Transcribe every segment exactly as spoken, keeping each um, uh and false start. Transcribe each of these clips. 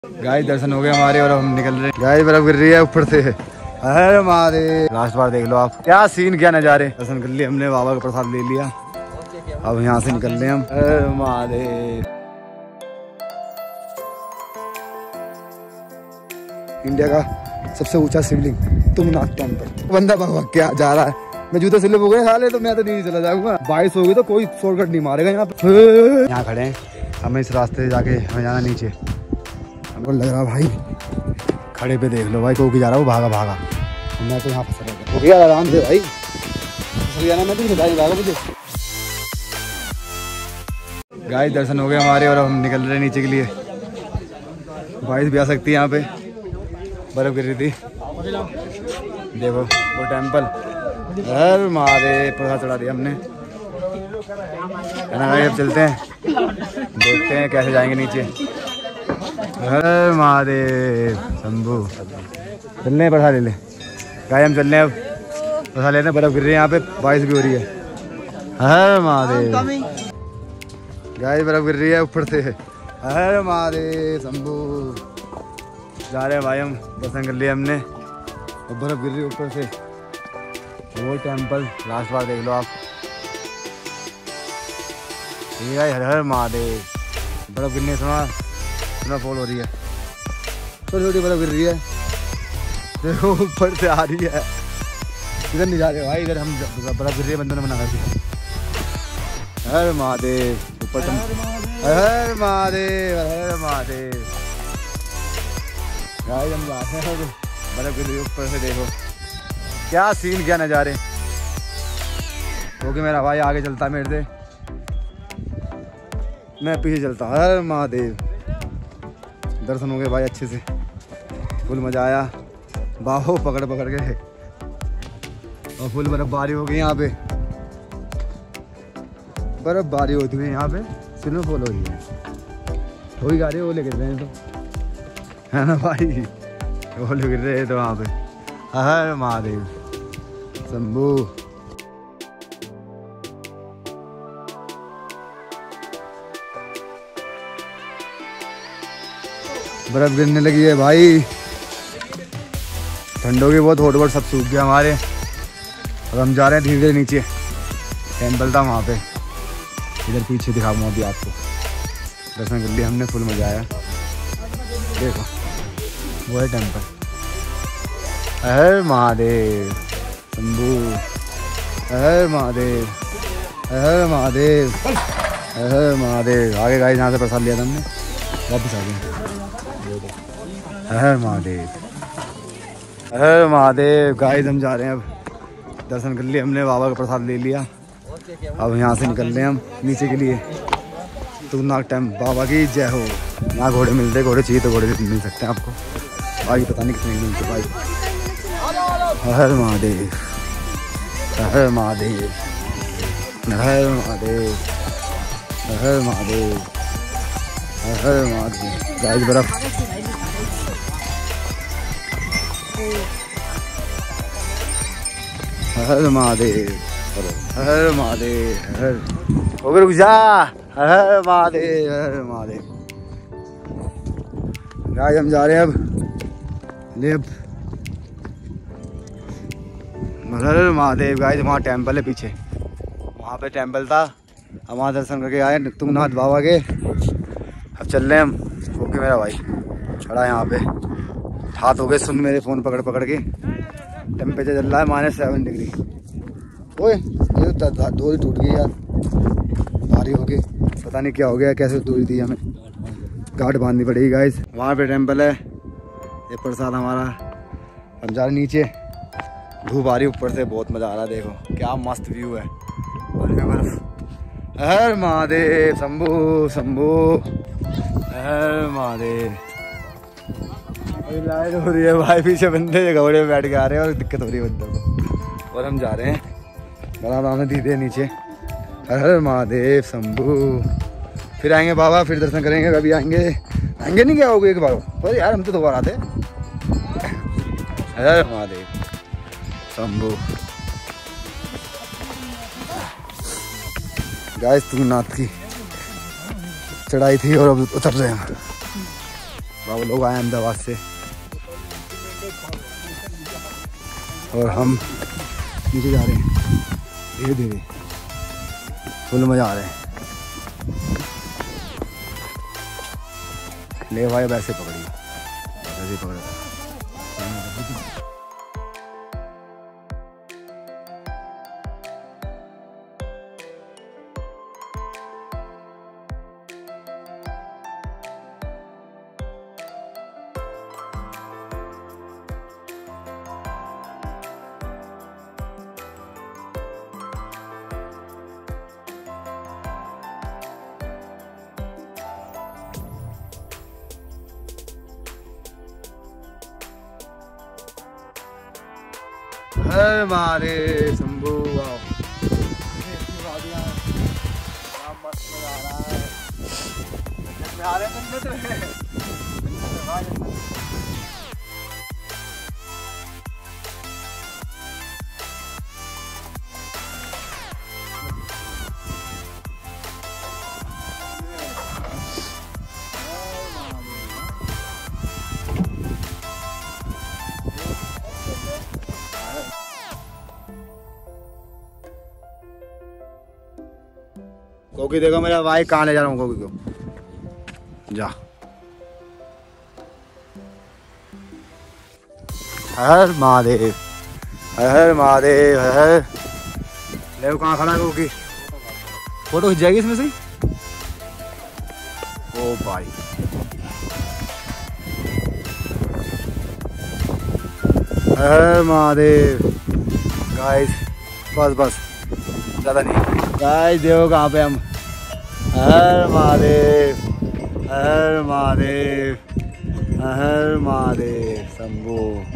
Guys दर्शन हो गए हमारे और हम निकल रहे हैं। गाइस बर्फ गिर रही है ऊपर से। अरे हमारे लास्ट बार देख लो आप क्या सीन क्या नजारे। दर्शन कर लिए हमने, बाबा का प्रसाद ले लिया। अब यहाँ से निकल रहे हैं हम। अरे महादेव। इंडिया का सबसे ऊंचा शिवलिंग तुंगनाथ टेम्पल। बंदा भगवान क्या जा रहा है। मैं जूते स्लिप हो गए साले तो मैं तो नहीं चला जाऊंगा। बारिश होगी तो कोई शॉर्टकट नहीं मारेगा यहाँ पे। यहाँ खड़े हैं हमें, इस रास्ते से जाके हमें जाना नीचे। हमको लग रहा भाई खड़े पे देख लो भाई, कोई जा रहा है वो भागा भागा। मैं तो यहाँ फंसा रहता हूँ यार आराम से भाई। जाना मैं तो भागा मुझे। गाइस दर्शन हो गए हमारे और हम निकल रहे हैं नीचे के लिए। बारिश भी आ सकती है, यहाँ पे बर्फ गिर रही थी। देखो वो टेम्पल। हर मारे प्रसाद चढ़ा दिया हमने है ना। अब चलते हैं, देखते हैं कैसे जाएंगे नीचे। हर महादेव शंभू। चलने प्रसाद ले ले गाय, हम चल रहे हैं अब प्रसाद लेते हैं। बर्फ गिर रही है यहाँ पे, बारिश भी हो रही है। हर महादेव। गाय बर्फ गिर रही है ऊपर से। हर महादेव शंभू। जा रहे हैं भाई हम, दर्शन कर लिए हमने और बर्फ गिर रही है ऊपर से। वो टेम्पल लास्ट बार देख लो आप। ठीक है, हर हर महादेव। बर्फ गिरने सुना सुना फॉल हो रही है, छोटी छोटी बर्फ गिर रही है। देखो ऊपर से आ रही है। इधर नहीं जा रहे भाई, इधर हम बर्फ गिर रही है, बंदों ने मना कर दिया। हर महादेव ऊपर तुम। हर महादेव हर महादेव। गाइस हम जाते हैं, बर्फ गिर रही है ऊपर से। देखो क्या सीन क्या नजारे। क्योंकि मेरा भाई आगे चलता है मेरे से, मैं पीछे चलता। हर महादेव। दर्शन हो गए भाई अच्छे से, फुल मजा आया। बाहों पकड़ पकड़ के और फुल बर्फबारी हो गई यहाँ पे। बर्फबारी होती हुई यहाँ पे स्नोफॉल हो रही है। थोड़ी गाड़ी वो लेके गए तो है ना भाई, वो लेके रहे तो वहाँ पे। हर महादेव शंभू। बर्फ गिरने लगी है भाई, ठंड हो गई बहुत। होट वोट सब सूख गया हमारे। और हम जा रहे हैं धीरे धीरे नीचे। टेम्पल था वहाँ पे, इधर पीछे दिखाऊंगा अभी आपको। दर्शन कर लिया हमने, फुल मजा आया। देखो वो है टेम्पल। हर महादेव शंभू। हर महादेव हर महादेव हर महादेव। आगे गाइस यहाँ से प्रसाद लिया था हमने, वापस आ गए। हर महादेव हर महादेव। गाइस हम जा रहे हैं अब, दर्शन कर लिए हमने, बाबा का प्रसाद ले लिया। अब यहाँ से निकल रहे हैं हम नीचे के लिए। तुंगनाथ टेम्पल बाबा की जय हो। यहाँ घोड़े मिलते हैं, घोड़े चाहिए तो घोड़े मिल सकते हैं आपको। बाकी पता नहीं कितने मिलते भाई। हर महादेव हर महादेव हर महादेव हर महादेव हर महादेव। गाइस बर्फ। हर महादेव हर महादेव हर। हो गए रुक जा। हर महादेव हर महादेव। गाइस हम जा रहे हैं अब लेब। हर महादेव। गाइस वहाँ टेम्पल है पीछे, वहाँ पे टेम्पल था। हम वहाँ दर्शन करके आए तुंगनाथ बाबा के। अब चल रहे हैं हम। ओके मेरा भाई खड़ा है यहाँ पे, हाथ हो गए सुन मेरे फ़ोन पकड़ पकड़ के। टेम्परेचर चल रहा है माइनस सेवन डिग्री। ओए ये तो डोरी टूट गई यार, भारी हो गई। पता नहीं क्या हो गया, कैसे डोरी दी हमें, गार्ड बांधनी पड़ेगी। गाइस वहाँ पे टेम्पल है, ये प्रसाद हमारा। हम जा रहे नीचे, धूप आ रही ऊपर से, बहुत मज़ा आ रहा है। देखो क्या मस्त व्यू है, बर्फ बर्फ। हर महादेव शंभू शंभू। हर महादेव। लाइट हो रही है भाई, पीछे बंदे घोड़े में बैठ के आ रहे हैं और दिक्कत हो रही है बंदों को। और हम जा रहे हैं बराबर में धीरे नीचे। हर हर महादेव शंभू। फिर आएंगे बाबा, फिर दर्शन करेंगे। कभी आएंगे आएंगे नहीं क्या हो गया एक बार पर यार, हम तो दो बार आते। हर महादेव शंभू। गाइस तुंगनाथ की चढ़ाई थी और अब उतर रहे हैं। बाबा लोग आए अहमदाबाद से और हम नीचे जा रहे हैं धीरे धीरे। फुल मजा आ रहा है। ले भाई वैसे पकड़ी वैसे पकड़ा। हर मारे शंभू वाओ मस्त मजा आ रहा है। आ रहे हैं कोकी देखो मेरा भाई कहाँ ले जा रहा हूँ कोकी को। जा हर महादेव हर महादेव हर। ले कहाँ खड़ा है कोकी? फोटो खिंच जाएगी इसमें से। ओ भाई हर महादेव। गाइस बस बस ज़्यादा नहीं। गाइस देखो कहाँ पे हम। हर महादेव हर महादेव हर महादेव शंभू।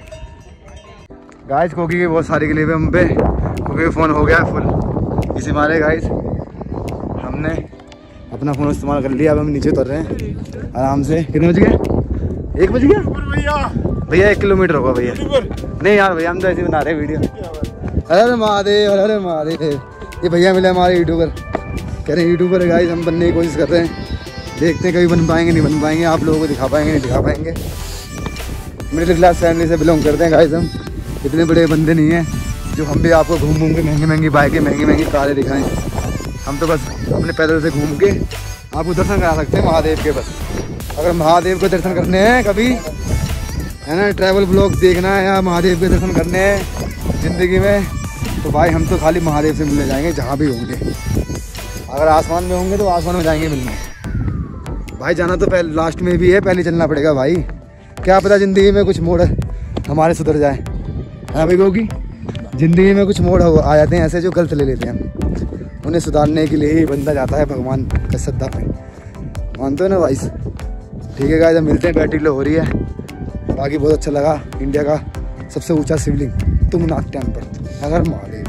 गाइस कोकी की बहुत सारी क्लिप है हम पे। कोकी का फ़ोन हो गया फुल इसी मारे। गाइस हमने अपना फ़ोन इस्तेमाल कर लिया। अब हम नीचे उतर रहे हैं आराम से। कितने बज गए? एक बज गया भैया। भैया एक किलोमीटर होगा भैया। नहीं यार भैया हम तो ऐसे बना रहे वीडियो। हर महादेव हर महादेव। ये भैया मिले हमारे यूट्यूबर। कह रहे हैं यूट्यूबर है गाइस हम बनने की कोशिश कर रहे हैं। देखते हैं कभी बन पाएंगे नहीं बन पाएंगे। आप लोगों को दिखा पाएंगे नहीं दिखा पाएंगे। मिडिल क्लास फैमिली से बिलोंग करते हैं गाइस हम। इतने बड़े बंदे नहीं हैं जो हम भी आपको घूम घूम के महंगी महंगी बाइकें महंगी महंगी कारें दिखाएं। हम तो बस अपने पैदल से घूम के आपको दर्शन करा सकते हैं महादेव के। बस अगर महादेव को दर्शन करने हैं कभी है ना, ट्रैवल ब्लॉग देखना है या महादेव के दर्शन करने हैं ज़िंदगी में, तो भाई हम तो खाली महादेव से मिलने जाएंगे जहाँ भी होंगे। अगर आसमान में होंगे तो आसमान में जाएंगे मिलने। भाई जाना तो पहले लास्ट में भी है, पहले चलना पड़ेगा भाई। क्या पता ज़िंदगी में कुछ मोड़ हमारे सुधर जाए है भाई। क्योंकि ज़िंदगी में कुछ मोड़ आ जाते हैं ऐसे जो गलत ले लेते हैं। उन्हें सुधारने के लिए ही बंदा जाता है भगवान का श्रद्धा पे। मानते हो ना भाई? ठीक है गाइस जब मिलते हैं। बैटरी लो हो रही है। बाकी बहुत अच्छा लगा। इंडिया का सबसे ऊंचा शिवलिंग तुंगनाथ टेम्पल। हर महादेव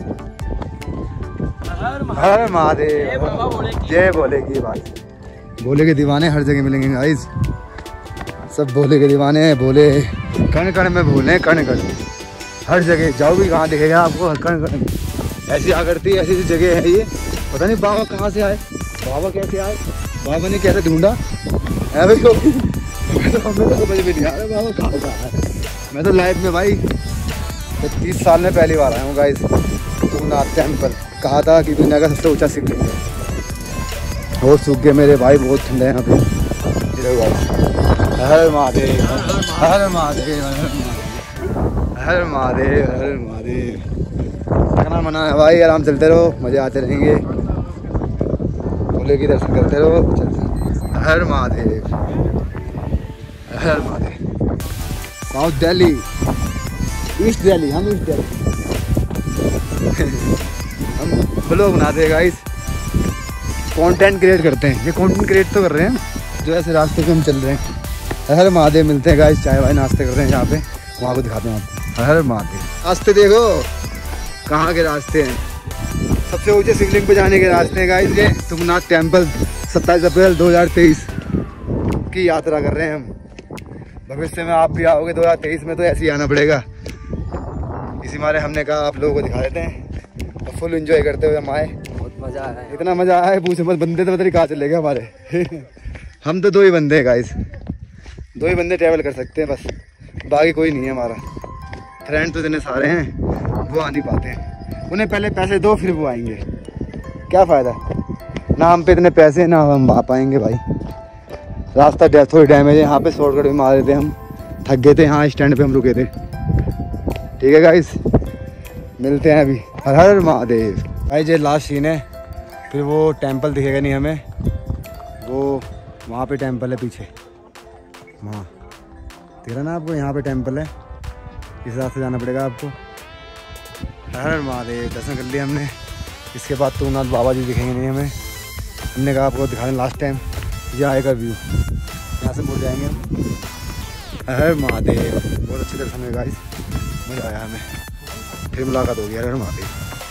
हर महादेव। जय भोले की बात। भोले के दीवाने हर जगह मिलेंगे गाइस। सब भोले के दीवाने हैं। भोले कण कण में भोले कण कण। हर जगह जाओ भी कहाँ दिखेगा आपको कण कण। ऐसी आकृति ऐसी ऐसी जगह है ये। पता नहीं बाबा कहाँ से आए, बाबा कैसे आए, बाबा ने कैसे ढूंढा है भाई को। मैं तो हमें तो समझ में नहीं आ रहा बाबा कहाँ कहाँ है। मैं तो लाइफ में भाई तीस साल में पहली बार आया हूँ गाइस तुंगनाथ टेम्पल। कहा था कि दुनिया का सबसे ऊंचा शिवलिंग है। बहुत सूख गए मेरे भाई, बहुत ठंडा है यहाँ पे। हर महादेव हर महादेव हर महादेव हर महादेव। खाना मना है भाई, आराम चलते रहो, मजे आते रहेंगे। भोले की दर्शन करते रहो, चलते। हर महादेव हर महादेव। साउथ दिल्ली, ईस्ट दिल्ली, हम ईस्ट दिल्ली। हम ब्लॉग बनाते हैं गाइस, कंटेंट क्रिएट करते हैं। ये कंटेंट क्रिएट तो कर रहे हैं जो ऐसे रास्ते पे हम चल रहे हैं। हर महादेव मिलते हैं गाइस, चाय वाय नाश्ते कर रहे हैं यहाँ पे। वहाँ को दिखाते हैं आपको। हर महादेव। रास्ते देखो कहाँ के रास्ते हैं। सबसे ऊंचे शिवलिंग पे जाने के रास्ते हैं गाइस ये। तुंगनाथ टेम्पल सत्ताईस अप्रैल दो हज़ार तेईस की यात्रा कर रहे हैं हम। भविष्य में आप भी आओगे दो हज़ार तेईस में तो ऐसे ही आना पड़ेगा। इसी मारे हमने कहा आप लोगों को दिखा देते हैं। तो फुल एंजॉय करते हुए हम आए। बहुत मज़ा आया, इतना मज़ा आया है पूछो मत। बंदे तो पता नहीं कहाँ चले गए हमारे। हम तो दो ही बंदे हैं गाइस, दो ही बंदे ट्रैवल कर सकते हैं बस, बाकी कोई नहीं है हमारा। फ्रेंड तो इतने सारे हैं वो आ नहीं पाते हैं, उन्हें पहले पैसे दो फिर वो आएंगे, क्या फ़ायदा। ना हम पे इतने पैसे ना हम आ पाएंगे भाई। रास्ता थोड़ी डैमेज है, यहाँ पे शॉर्टकट में मार रहे थे हम, थक गए थे, यहाँ स्टैंड पे हम रुके थे। ठीक है गाइस, मिलते हैं अभी। हर हर महादेव। भाई ये लास्ट सीन है, फिर वो टेंपल दिखेगा नहीं हमें, वो वहाँ पे टेंपल है पीछे, वहाँ तेरा ना आपको, यहाँ पे टेंपल है, इस रास्ते से जाना पड़ेगा आपको। हर हर महादेव। दर्शन कर लिए हमने, इसके बाद तुंगनाथ बाबा जी दिखेंगे नहीं हमें, हमने कहा आपको दिखाने लास्ट टाइम ये आएगा व्यू, यहाँ से मुड़ जाएंगे हम। हर हर महादेव। बहुत अच्छे दर्शन है गाइस, मज़ा आया हमें, फिर मुलाकात होगी। हर हर महादेव।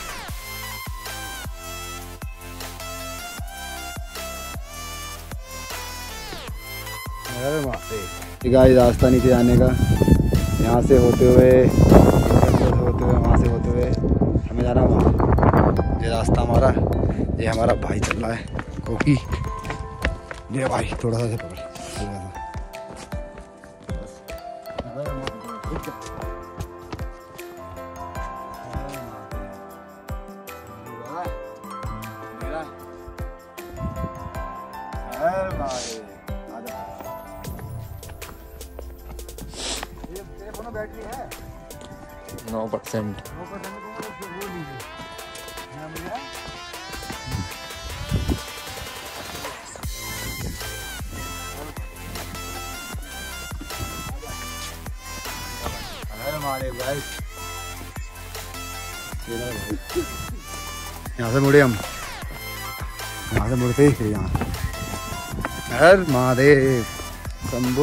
हर महादेव। गाइस रास्ता नीचे जाने का, यहाँ से होते हुए होते हुए वहाँ से होते हुए हमें जाना वहाँ। ये रास्ता हमारा, ये हमारा भाई चल रहा है क्योंकि ये भाई थोड़ा सा से पकड़ बैटरी है नौ परसेंट। यहाँ से मुड़े हम, यहाँ से मुड़ते ही फिर यहाँ। हर महादेव। शंभू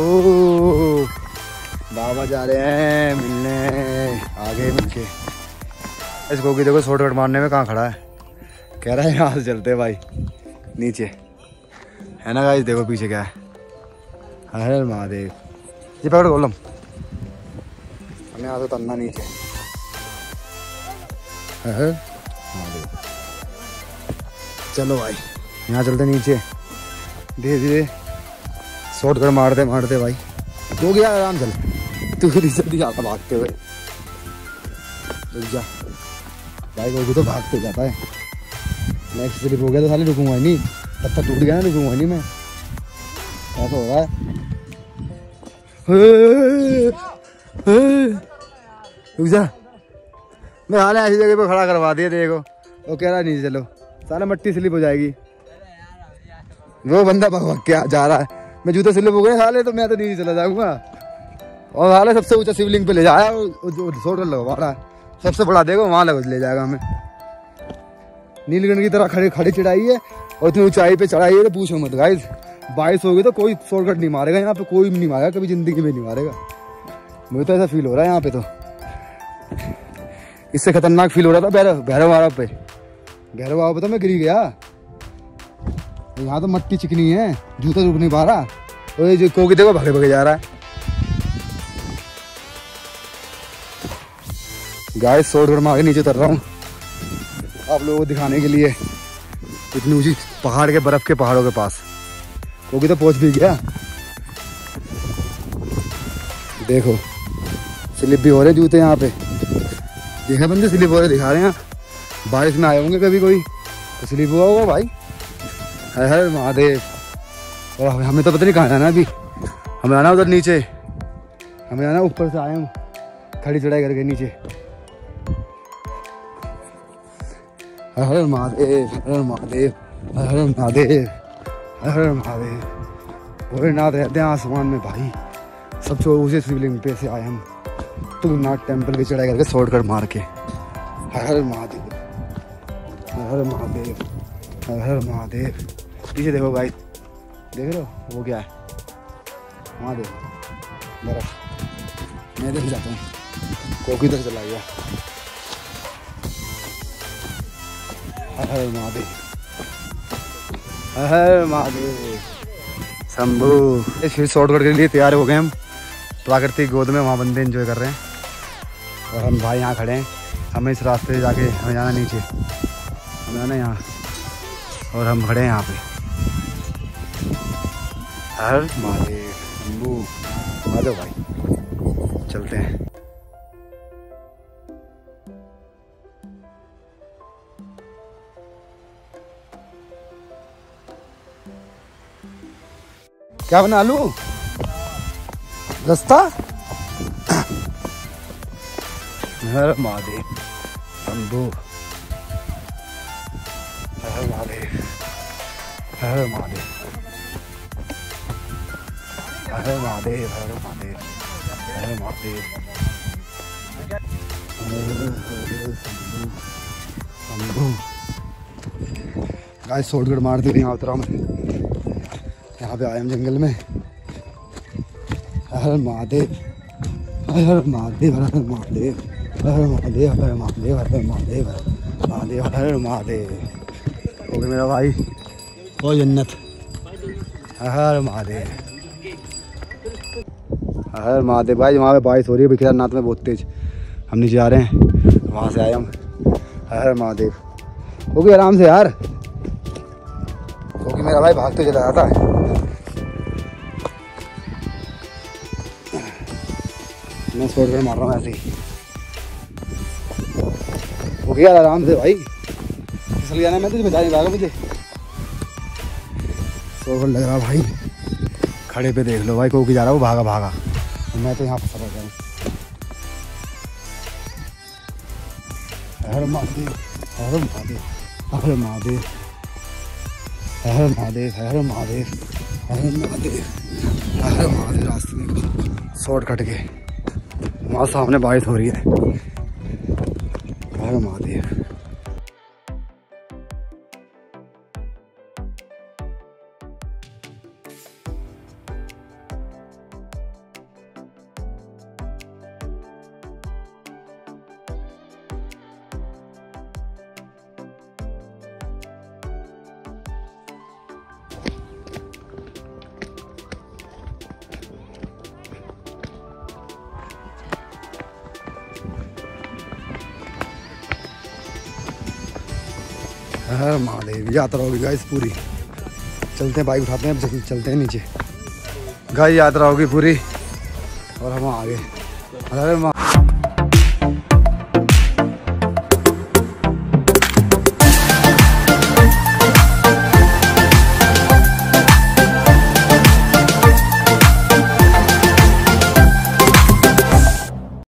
बाबा जा रहे हैं मिलने, आगे मिलके। इस गोगी देखो शॉर्टकट मारने में कहाँ खड़ा है, कह रहा है यहाँ से चलते भाई नीचे, है ना गाइस। देखो पीछे क्या है। हर महादेव। ये पकड़ गोलम, हमें यहाँ से उतरना नीचे। हर महादेव। चलो भाई यहाँ चलते नीचे, धीरे धीरे शॉर्टकट मारते मारते भाई। हो गया आराम, चल तू जल्दी आता भागते हुए, रुक जा भाई। कोई तो भागते जाता है, नेक्स्ट स्लिप हो गया तो साले रुकूंगा नहीं, तब तक टूट गया ना, रुकूंगा नहीं मैं। ऐसा हो रहा है, रुक जा। मैं हाल ऐसी जगह पे खड़ा करवा दिया, देखो वो कह रहा नहीं चलो, साला मट्टी स्लिप हो जाएगी। वो बंदा भग क्या जा रहा है, मैं जूते स्लिप हो गए साले, तो मैं तो नहीं चला जाऊंगा। और हाल सबसे ऊंचा शिवलिंग पे ले जाया, शॉर्टकट लगवा रहा है, सबसे बड़ा देखो वहाँ लग ले जाएगा हमें। नीलकंठ की तरह खड़े खड़े चढ़ाई है और इतनी ऊंचाई पे चढ़ाई है तो पूछो मत गाइस। बारिश होगी तो कोई शॉर्टकट नहीं मारेगा यहाँ पे, कोई नहीं मारेगा कभी जिंदगी में, नहीं मारेगा। मुझे तो ऐसा फील हो रहा है यहाँ पे, तो इससे खतरनाक फील हो रहा था भैरव भैरव बाबा पे। भैरव बाबा पे तो मैं गिरी गया, यहाँ तो मट्टी चिकनी है, जूता रुक नहीं पा रहा। और ये जो कोकी देखो भागे भागे जा रहा है। गाइस शॉर्टकट मार के नीचे उतर रहा हूँ आप लोगों को दिखाने के लिए, इतनी ऊंची पहाड़ के, बर्फ के पहाड़ों के पास। कोकी तो पहुंच भी गया, देखो स्लिप भी हो रहे जूते यहाँ पे, देखा बंदे स्लिप हो रहे दिखा रहे हैं। बारिश में आए होंगे कभी कोई तो स्लिप हुआ होगा भाई। हर हर महादेव। और हमें तो पता नहीं कहाँ जाना, अभी हमें आना उधर नीचे, हमें आना ऊपर से आए हम खड़ी चढ़ाई करके नीचे। हर हर महादेव, हर हर महादेव, हर हर महादेव, हर हर महादेव। भोलेनाथ रहते हैं आसमान में भाई, सबसे ऊंचे शिवलिंग पे से आए हम तुंगनाथ टेंपल की चढ़ाई करके शॉर्टकट मार के। हर हर महादेव, हर हर महादेव, हर हर महादेव। पीछे देखो भाई, देख रहे हो वो क्या है, वहाँ देखो बर्फ। मैं देख जाता हूँ, कोकी तक चला गया। हर हर महादेव, हर हर महादेव। शंभू। फिर शॉर्टकट के लिए तैयार हो गए हम, प्राकृतिक गोद में, वहाँ बंदे एंजॉय कर रहे हैं और हम भाई यहाँ खड़े हैं। हमें इस रास्ते से जाके हमें जाना नीचे, हमें जाना यहाँ, और हम खड़े हैं यहाँ पे। हर महादेव। शंभू। आ जाओ भाई, चलते हैं। क्या बना लूं? रास्ता हर महादेव शंभू, हर महादेव, हर महादेव, हर महादेव, हर महादेव, हर महादेव, शंभू। गाइस शॉर्टकट मारते हुए यहाँ उतरा मैं, यहाँ पे आए हम जंगल में। हर महादेव, हर महादेव, हर महादेव, हर महादेव, हर महादेव, हर महादेव, महादेव, हर महादेव। हो गया मेरा भाई, ओ जन्नत। हर महादेव, हर महादेव। भाई वहाँ पे बारिश हो रही है केदारनाथ में बहुत तेज, हम नीचे आ रहे हैं, वहाँ से आए हम। हर महादेव। हो गया आराम से यार, क्योंकि मेरा भाई भागते चला जाता है। मैं छोड़ कर मार रहा हूँ ऐसे ही। हो गया आराम से भाई, फिसल गया ना, मैं तुझे बचा नहीं पाएगा मुझे। शोर लग रहा भाई, खड़े पे देख लो भाई, कोकी जा रहा वो भागा भागा, मैं तो यहाँ फंसा रहता हूँ। हर महादेव, हर महादेव, हर महादेव, हर महादेव, हर महादेव, हर महादेव, हर महादेव। रास्ते में शॉर्ट कट के वहाँ सामने बारिश हो रही है। हर महादेव। हर महादेव। यात्रा होगी गाइस पूरी, चलते हैं, बाइक उठाते हैं, चलते हैं नीचे। गाइस यात्रा होगी पूरी और हम आ गए। अरे